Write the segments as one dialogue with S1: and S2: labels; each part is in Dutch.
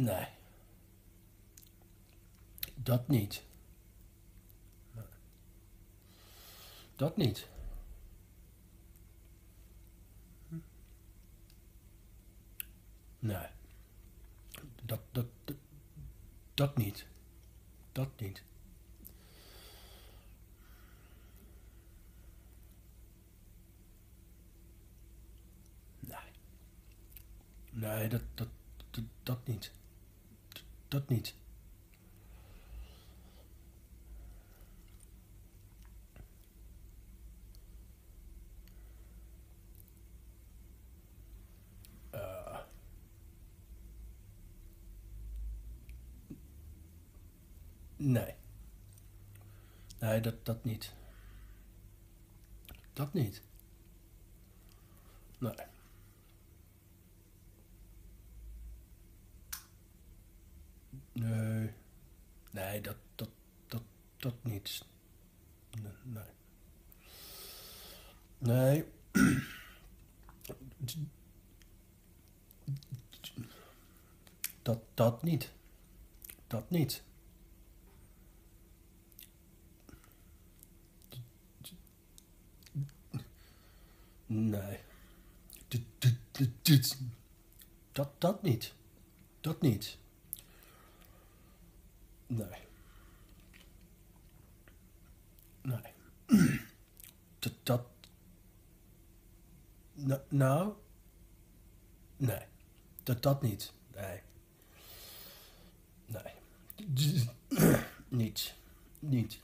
S1: Nee. Dat niet. Nee. Dat niet. Nee. Dat niet. Dat niet. Nee. Nee, dat niet. Dat niet. Nee. Nee, dat niet. Dat niet. Nee. Nee. Nee, dat niet. Nee. Nee. Dat niet. Dat niet. Nee. Dat niet. Dat niet. Nee. Nee. Dat. Nou. Nee. Dat niet. Nee. Nee. Niet. Niet.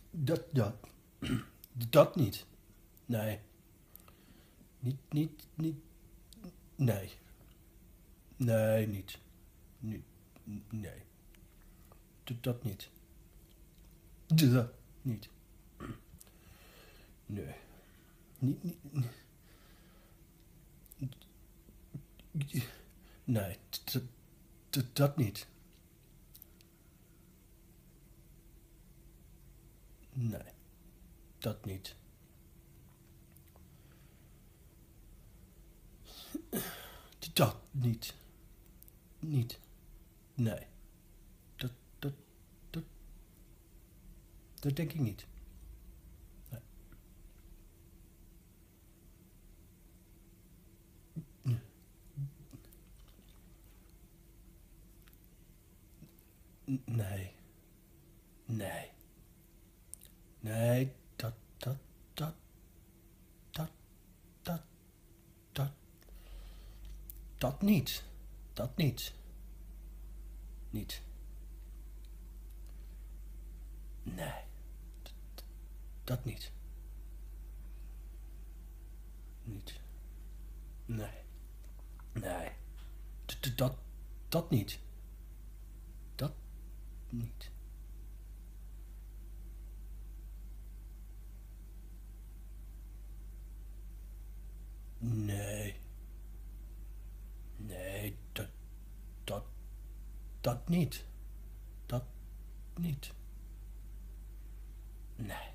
S1: Dat niet. Nee. Niet. Nee. Nee, niet. Niet. Nee. Dat niet. Dat niet. Nee. Niet. Nee. Dat niet. Nee. Dat niet. Dat niet. Niet. Nee. Dat, dat, dat, dat denk ik niet. Nee. Nee. Nee. Dat, dat, dat, dat, dat. Dat niet. Dat niet. Niet. Nee. Dat niet. Niet. Nee. Nee. Dat niet. Dat niet. Nee. Nee. Dat niet. Dat niet. Nee.